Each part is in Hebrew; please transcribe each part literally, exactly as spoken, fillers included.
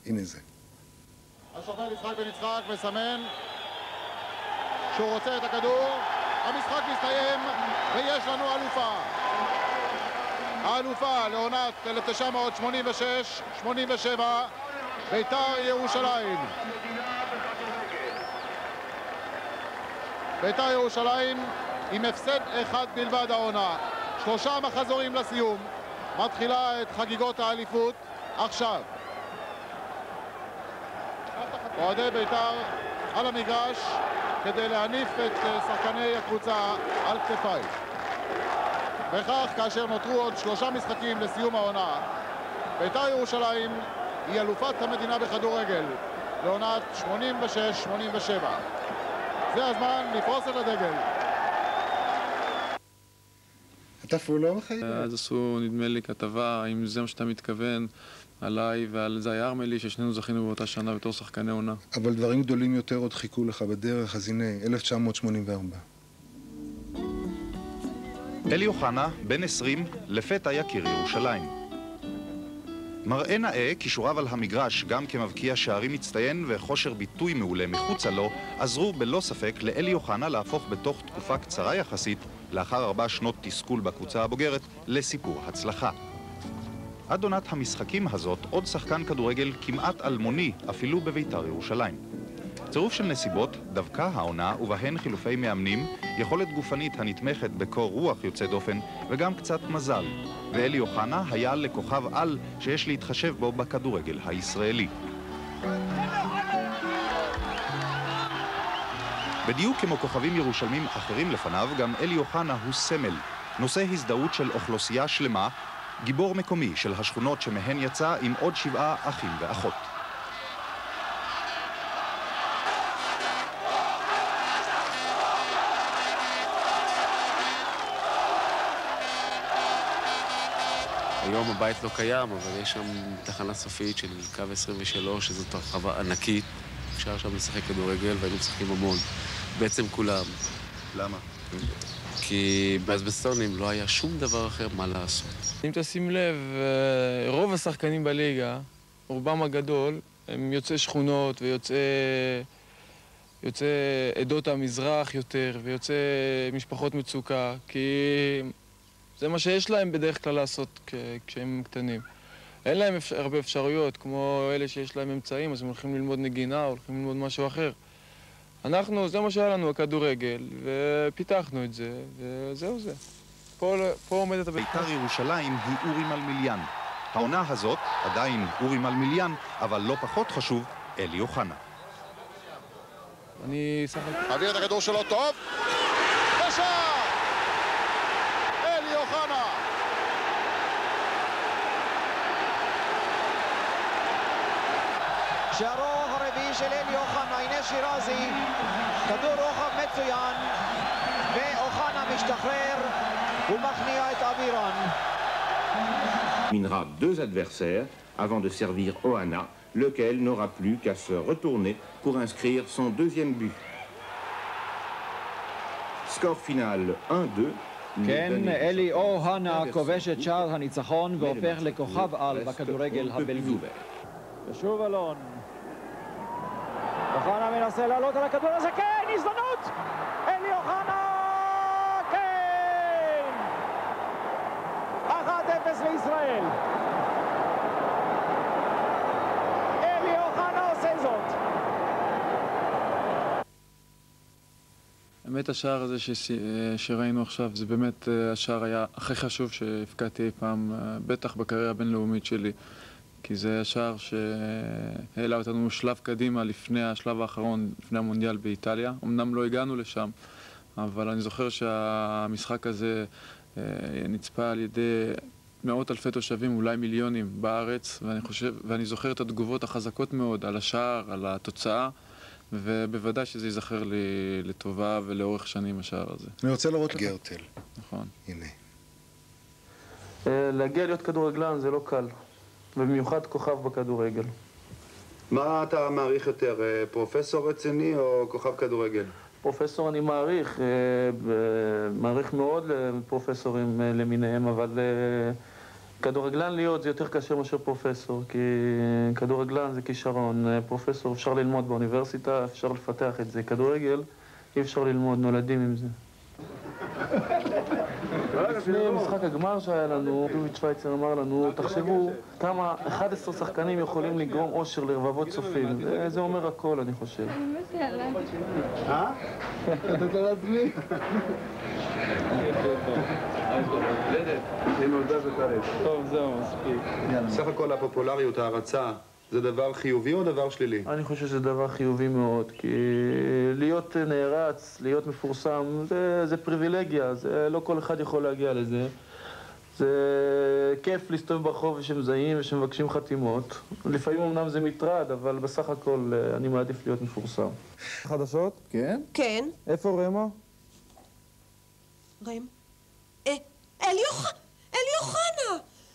הנה זה. השופט יצחק בן יצחק מסמן שהוא רוצה את הכדור. המשחק מסתיים ויש לנו אלופה. האלופה לעונת אלף תשע מאות שמונים ושש שמונים ושבע, בית"ר ירושלים. בית"ר ירושלים עם הפסד אחד בלבד העונה. שלושה מחזורים לסיום. מתחילה את חגיגות האליפות עכשיו. אוהדי בית"ר על המגרש כדי להניף את שחקני הקבוצה על כתפיים. וכך, כאשר נותרו עוד שלושה משחקים לסיום העונה, בית"ר ירושלים היא אלופת המדינה בכדורגל לעונת שמונים ושש שמונים ושבע. זה הזמן לפרוס את הדגל. אתה אפילו לא מחייב. אז עשו, נדמה לי, כתבה, אם זה מה שאתה מתכוון, עליי ועל זי ארמלי, ששנינו זכינו באותה שנה בתור שחקני עונה. אבל דברים גדולים יותר עוד חיכו לך בדרך, אז הנה, אלף תשע מאות שמונים וארבע. אלי אוחנה, בן עשרים, לפתע יכיר ירושלים. מראה נאה, כישוריו על המגרש, גם כמבקיע שערים מצטיין וכושר ביטוי מעולה מחוצה לו, עזרו בלא ספק לאלי אוחנה להפוך בתוך תקופה קצרה יחסית, לאחר ארבע שנות תסכול בקבוצה הבוגרת, לסיפור הצלחה. עד עונת המשחקים הזאת, עוד שחקן כדורגל כמעט אלמוני, אפילו בבית"ר ירושלים. צירוף של נסיבות, דווקא העונה ובהן חילופי מאמנים, יכולת גופנית הנתמכת בקור רוח יוצא דופן וגם קצת מזל. ואלי אוחנה היה לכוכב על שיש להתחשב בו בכדורגל הישראלי. בדיוק כמו כוכבים ירושלמים אחרים לפניו, גם אלי אוחנה הוא סמל, נושא הזדהות של אוכלוסייה שלמה, גיבור מקומי של השכונות שמהן יצא עם עוד שבעה אחים ואחות. היום הבית לא קיים, אבל יש שם תחנה סופית של קו עשרים ושלוש, שזאת הרחבה ענקית. אפשר שם לשחק כדורגל, והיינו משחקים המון. בעצם כולם. למה? כי באזבסטונים לא היה שום דבר אחר מה לעשות. אם תשים לב, רוב השחקנים בליגה, רובם הגדול, הם יוצאי שכונות ויוצאי יוצאי עדות המזרח יותר, ויוצאי משפחות מצוקה, כי זה מה שיש להם בדרך כלל לעשות כשהם קטנים. אין להם הרבה אפשרויות, כמו אלה שיש להם אמצעים, אז הם הולכים ללמוד נגינה, הולכים ללמוד משהו אחר. אנחנו, זה מה שהיה לנו, הכדורגל, ופיתחנו את זה, וזהו זה. פה, פה עומדת הבית. בית"ר ירושלים היא אורי מלמיליאן. העונה הזאת עדיין אורי מלמיליאן, אבל לא פחות חשוב, אלי אוחנה. אני שחק... מעביר את הכדור שלו טוב, ושער! אלי אוחנה! שערו הרביעי של אלי אוחנה, הנה שירזי, כדור רוחב מצוין, ואוחנה משתחרר ומכניע את אבירן. Minera deux adversaires avant de servir Ohana, lequel n'aura plus qu'à se retourner pour inscrire son deuxième but. Score final un deux. כן, אלי אוחנה כובש את שער הניצחון והופך לכוכב על בכדורגל הבלגי. ושוב אלון. אוחנה מנסה לעלות על הכדור הזה, כן, הזדמנות! אלי אוחנה, כן! אחת אפס לישראל. אלי אוחנה עושה זאת. באמת השער הזה ש... שראינו עכשיו, זה באמת השער היה הכי חשוב שהפקעתי אי פעם, בטח בקריירה הבינלאומית שלי. כי זה השער שהעלה אותנו שלב קדימה לפני השלב האחרון, לפני המונדיאל באיטליה. אמנם לא הגענו לשם, אבל אני זוכר שהמשחק הזה נצפה על ידי מאות אלפי תושבים, אולי מיליונים בארץ, ואני חושב, ואני זוכר את התגובות החזקות מאוד על השער, על התוצאה, ובוודאי שזה ייזכר לי לטובה ולאורך שנים השער הזה. אני רוצה לראות גרטל. נכון. הנה. להגיע להיות כדורגלן זה לא קל. ובמיוחד כוכב בכדורגל. מה אתה מעריך יותר, פרופסור רציני או כוכב כדורגל? פרופסור אני מעריך, מעריך מאוד לפרופסורים למיניהם, אבל כדורגלן להיות זה יותר קשה מאשר פרופסור, כי כדורגלן זה כישרון. פרופסור אפשר ללמוד באוניברסיטה, אפשר לפתח את זה. כדורגל אי אפשר ללמוד, נולדים עם זה. לפני משחק הגמר שהיה לנו, דוביץ' שוויצר אמר לנו, תחשבו כמה אחד עשר שחקנים יכולים לגרום אושר לרבבות צופים. זה אומר הכל, אני חושב. אה? אתה רוצה להצמי? טוב, זהו, מספיק. סך הכל הפופולריות, ההרצה, זה דבר חיובי או דבר שלילי? אני חושב שזה דבר חיובי מאוד, כי להיות נערץ, להיות מפורסם, זה, זה פריבילגיה, זה לא כל אחד יכול להגיע לזה. זה כיף להסתובב ברחוב ושמזהים ושמבקשים חתימות. לפעמים אמנם זה מטרד, אבל בסך הכל אני מעדיף להיות מפורסם. חדשות? כן? כן. איפה רמו? רם? אה, אלי אוחנה!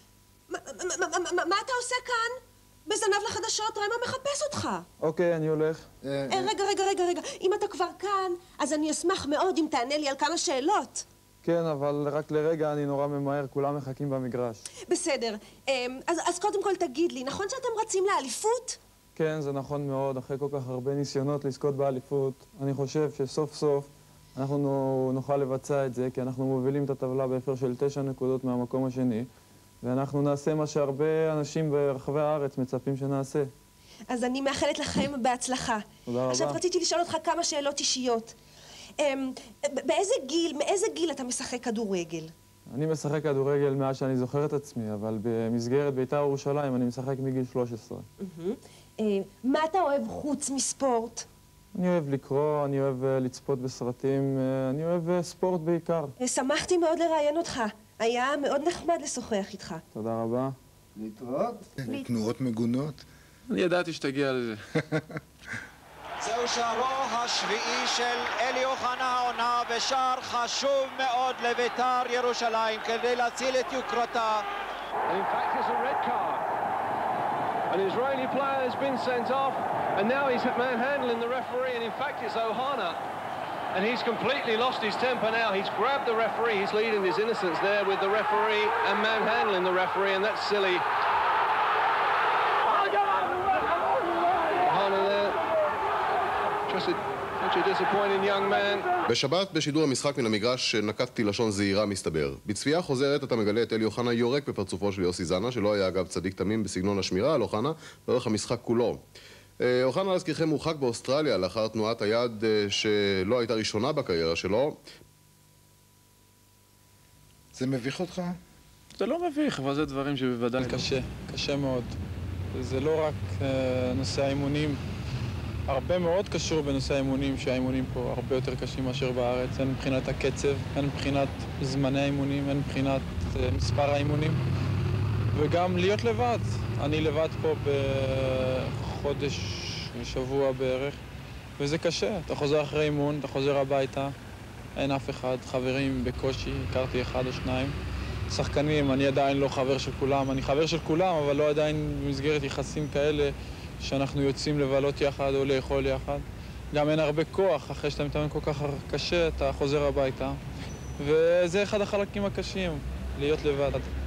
מה אתה עושה כאן? בזנב לחדשות, רמה מחפש אותך. אוקיי, אני הולך. רגע, רגע, רגע, רגע. אם אתה כבר כאן, אז אני אשמח מאוד אם תענה לי על כמה שאלות. כן, אבל רק לרגע אני נורא ממהר, כולם מחכים במגרש. בסדר. אז, אז קודם כל תגיד לי, נכון שאתם רצים לאליפות? כן, זה נכון מאוד. אחרי כל כך הרבה ניסיונות לזכות באליפות, אני חושב שסוף סוף אנחנו נוכל לבצע את זה, כי אנחנו מובילים את הטבלה בהפרש של תשע נקודות מהמקום השני, ואנחנו נעשה מה שהרבה אנשים ברחבי הארץ מצפים שנעשה. אז אני מאחלת לכם בהצלחה. תודה רבה. עכשיו רציתי לשאול אותך כמה שאלות אישיות. באיזה גיל, מאיזה גיל אתה משחק כדורגל? אני משחק כדורגל מאז שאני זוכר את עצמי, אבל במסגרת בית"ר ירושלים אני משחק מגיל שלוש עשרה. מה אתה אוהב חוץ מספורט? אני אוהב לקרוא, אני אוהב לצפות בסרטים, אני אוהב ספורט בעיקר. שמחתי מאוד לראיין אותך. היה מאוד נחמד לשוחח איתך. תודה רבה. להתראות. תנועות מגונות. אני ידעתי שתגיע לזה. זהו שערו השביעי של אלי אוחנה העונה, בשער חשוב מאוד לבית"ר ירושלים כדי להציל את יוקרתה. And in fact it's a red card. An Israeli player has been sent off and now he's manhandling the referee, and in fact it's Ohana. And he's completely lost his temper now. He's grabbed the referee. He's leading his innocence there with the referee and manhandling the referee, and that's silly. Ohana there. Just a, such a disappointing young man. בשבת, בשידור המשחק מן המגרש, נקטתי לשון זהירה מסתבר. בצפייה חוזרת אתה מגלה את אלי אוחנה יורק בפרצופו של יוסי זנה, שלא היה אגב צדיק תמים בסגנון השמירה על אוחנה, לאורך המשחק כולו. אוחנה, להזכירכם, מורחק באוסטרליה לאחר תנועת היד שלא הייתה ראשונה בקריירה שלו. זה מביך אותך? זה לא מביך, אבל זה דברים שבוודאי... קשה, קשה מאוד. זה לא רק uh, נושא האימונים. הרבה מאוד קשור בנושא האימונים, שהאימונים פה הרבה יותר קשים מאשר בארץ. הן מבחינת הקצב, הן מבחינת זמני האימונים, הן מבחינת uh, מספר האימונים. וגם להיות לבד. אני לבד פה בחודש ושבוע בערך, וזה קשה. אתה חוזר אחרי אימון, אתה חוזר הביתה, אין אף אחד, חברים בקושי, הכרתי אחד או שניים. שחקנים, אני עדיין לא חבר של כולם, אני חבר של כולם, אבל לא עדיין במסגרת יחסים כאלה שאנחנו יוצאים לבלות יחד או לאכול יחד. גם אין הרבה כוח, אחרי שאתה מתאמן כל כך קשה, אתה חוזר הביתה. וזה אחד החלקים הקשים, להיות לבד.